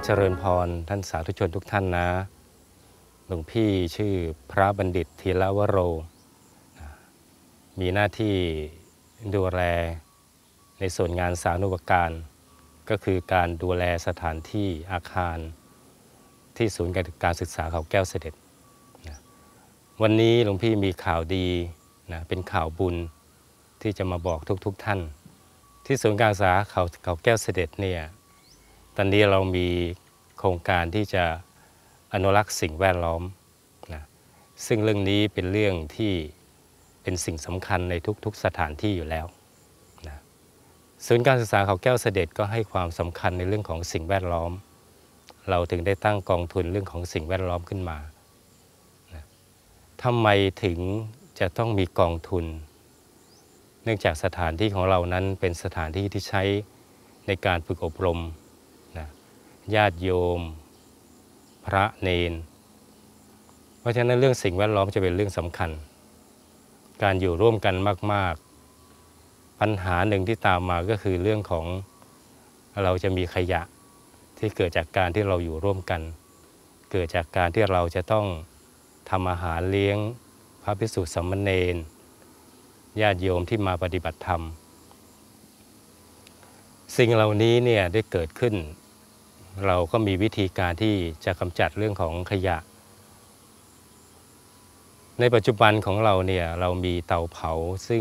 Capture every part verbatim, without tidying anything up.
เจริญพรท่านสาธุชนทุกท่านนะหลวงพี่ชื่อพระบัณฑิตธีรวโรมีหน้าที่ดูแลในส่วนงานสาธารณูปการก็คือการดูแลสถานที่อาคารที่ศูนย์การศึกษาเขาแก้วเสด็จนะวันนี้หลวงพี่มีข่าวดีนะเป็นข่าวบุญที่จะมาบอกทุกๆ ท่านที่ศูนย์การศึกษาเขาเขาแก้วเสด็จเนี่ยตอนนี้เรามีโครงการที่จะอนุรักษ์สิ่งแวดล้อมนะซึ่งเรื่องนี้เป็นเรื่องที่เป็นสิ่งสำคัญในทุกๆสถานที่อยู่แล้วนะศูนย์การศึกษาเขาแก้วเสด็จก็ให้ความสำคัญในเรื่องของสิ่งแวดล้อมเราถึงได้ตั้งกองทุนเรื่องของสิ่งแวดล้อมขึ้นมานะทำไมถึงจะต้องมีกองทุนเนื่องจากสถานที่ของเรานั้นเป็นสถานที่ที่ใช้ในการฝึกอบรมนะญาติโยมพระเนนเพราะฉะนั้นเรื่องสิ่งแวดล้อมจะเป็นเรื่องสำคัญการอยู่ร่วมกันมากๆปัญหาหนึ่งที่ตามมาก็คือเรื่องของเราจะมีขยะที่เกิดจากการที่เราอยู่ร่วมกันเกิดจากการที่เราจะต้องทำอาหารเลี้ยงพระภิกษุสามเณรญาติโยมที่มาปฏิบัติธรรมสิ่งเหล่านี้เนี่ยได้เกิดขึ้นเราก็มีวิธีการที่จะกำจัดเรื่องของขยะในปัจจุบันของเราเนี่ยเรามีเตาเผาซึ่ง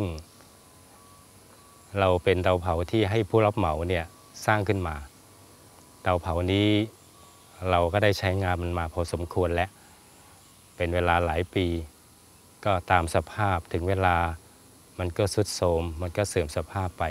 เราเป็นเตาเผาที่ให้ผู้รับเหมาเนี่ยสร้างขึ้นมาเตาเผานี้เราก็ได้ใช้งานมันมาพอสมควรแล้วเป็นเวลาหลายปีก็ตามสภาพถึงเวลามันก็ทรุดโทรมมันก็เสื่อมสภาพไป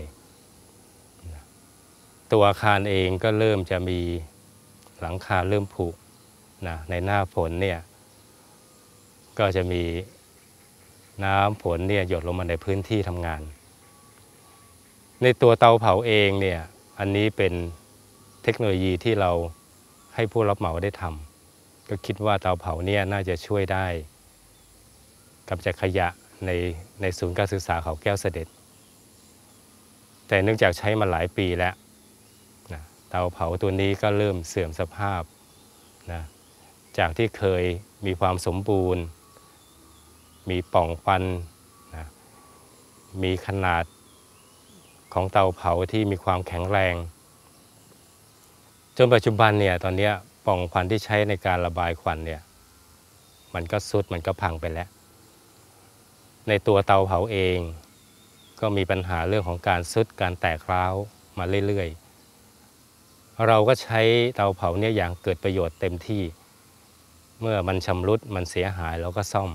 ตัวอาคารเองก็เริ่มจะมีหลังคาเริ่มผุนะในหน้าฝนเนี่ยก็จะมีน้ำฝนเนี่ยหยดลงมาในพื้นที่ทำงานในตัวเตาเผาเองเนี่ยอันนี้เป็นเทคโนโลยีที่เราให้ผู้รับเหมาได้ทำก็คิดว่าเตาเผาเนี่ยน่าจะช่วยได้กำจัดขยะในในศูนย์การศึกษาเขาแก้วเสด็จแต่เนื่องจากใช้มาหลายปีแล้วนะเตาเผาตัวนี้ก็เริ่มเสื่อมสภาพนะจากที่เคยมีความสมบูรณ์มีปล่องควันนะมีขนาดของเตาเผาที่มีความแข็งแรงจนปัจจุบันเนี่ยตอนนี้ปล่องควันที่ใช้ในการระบายควันเนี่ยมันก็ทรุดมันก็พังไปแล้วในตัวเตาเผาเองก็มีปัญหาเรื่องของการทรุดการแตกร้าวมาเรื่อยๆเราก็ใช้เตาเผาเนี่ยอย่างเกิดประโยชน์เต็มที่เมื่อมันชำรุดมันเสียหายเราก็ซ่อม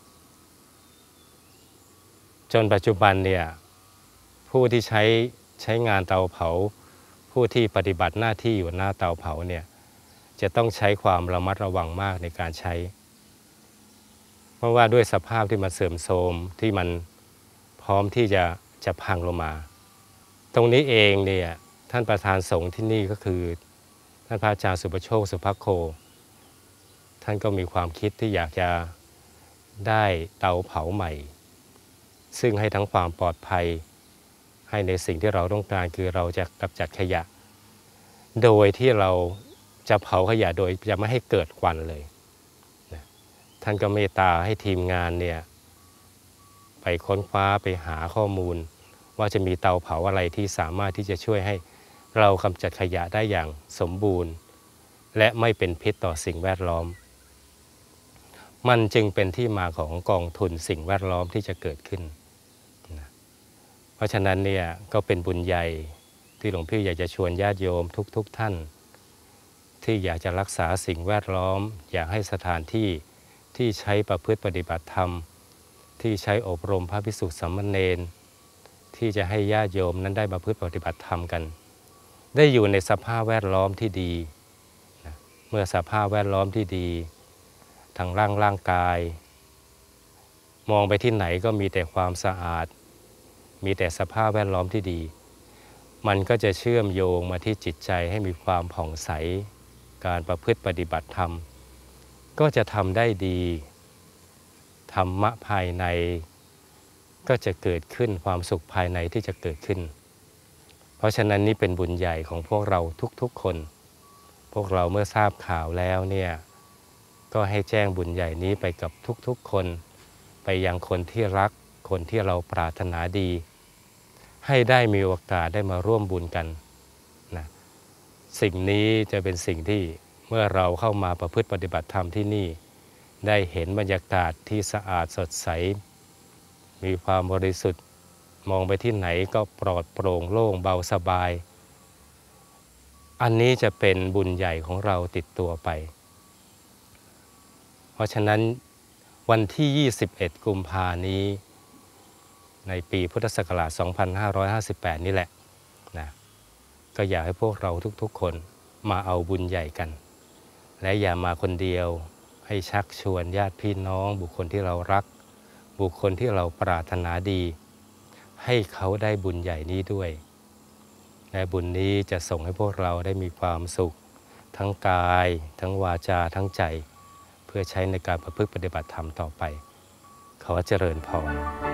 จนปัจจุบันเนี่ยผู้ที่ใช้ใช้งานเตาเผาผู้ที่ปฏิบัติหน้าที่อยู่หน้าเตาเผาเนี่ยจะต้องใช้ความระมัดระวังมากในการใช้เพราะว่าด้วยสภาพที่มันเสื่อมโทรมที่มันพร้อมที่จะจะพังลงมาตรงนี้เองเนี่ยท่านประธานสงฆ์ที่นี่ก็คือท่านพระอาจารย์สุประโชคสุภโคท่านก็มีความคิดที่อยากจะได้เตาเผาใหม่ซึ่งให้ทั้งความปลอดภัยให้ในสิ่งที่เราต้องการคือเราจะกำจัดขยะโดยที่เราจะเผาขยะโดยจะไม่ให้เกิดควันเลยนะท่านก็เมตตาให้ทีมงานเนี่ยไปค้นคว้าไปหาข้อมูลว่าจะมีเตาเผาอะไรที่สามารถที่จะช่วยให้เรากำจัดขยะได้อย่างสมบูรณ์และไม่เป็นพิษต่อสิ่งแวดล้อมมันจึงเป็นที่มาของกองทุนสิ่งแวดล้อมที่จะเกิดขึ้นนะเพราะฉะนั้นเนี่ยก็เป็นบุญใหญ่ที่หลวงพี่อยากจะชวนญาติโยมทุกๆ ท่านที่อยากจะรักษาสิ่งแวดล้อมอยากให้สถานที่ที่ใช้ประพฤติปฏิบัติธรรมที่ใช้อบรมพระภิกษุสามเณรที่จะให้ญาติโยมนั้นได้ประพฤติปฏิบัติธรรมกันได้อยู่ในสภาพแวดล้อมที่ดีนะเมื่อสภาพแวดล้อมที่ดีทางร่างร่างกายมองไปที่ไหนก็มีแต่ความสะอาดมีแต่สภาพแวดล้อมที่ดีมันก็จะเชื่อมโยงมาที่จิตใจให้มีความผ่องใสการประพฤติปฏิบัติธรรมก็จะทำได้ดีธรรมะภายในก็จะเกิดขึ้นความสุขภายในที่จะเกิดขึ้นเพราะฉะนั้นนี่เป็นบุญใหญ่ของพวกเราทุกๆคนพวกเราเมื่อทราบข่าวแล้วเนี่ยก็ให้แจ้งบุญใหญ่นี้ไปกับทุกๆคนไปยังคนที่รักคนที่เราปรารถนาดีให้ได้มีโอกาสได้มาร่วมบุญกันนะสิ่งนี้จะเป็นสิ่งที่เมื่อเราเข้ามาประพฤติปฏิบัติธรรมที่นี่ได้เห็นบรรยากาศที่สะอาดสดใสมีความบริสุทธิ์มองไปที่ไหนก็ปลอดโปร่งโล่งเบาสบายอันนี้จะเป็นบุญใหญ่ของเราติดตัวไปเพราะฉะนั้นวันที่ยี่สิบเอ็ดกุมภานี้ในปีพุทธศักราชสองพันห้าร้อยห้าสิบแปดนี่แหละนะก็อยากให้พวกเราทุกๆคนมาเอาบุญใหญ่กันและอย่ามาคนเดียวให้ชักชวนญาติพี่น้องบุคคลที่เรารักบุคคลที่เราปรารถนาดีให้เขาได้บุญใหญ่นี้ด้วยและบุญนี้จะส่งให้พวกเราได้มีความสุขทั้งกายทั้งวาจาทั้งใจเพื่อใช้ในการประพฤติปฏิบัติธรรมต่อไปขอเจริญพร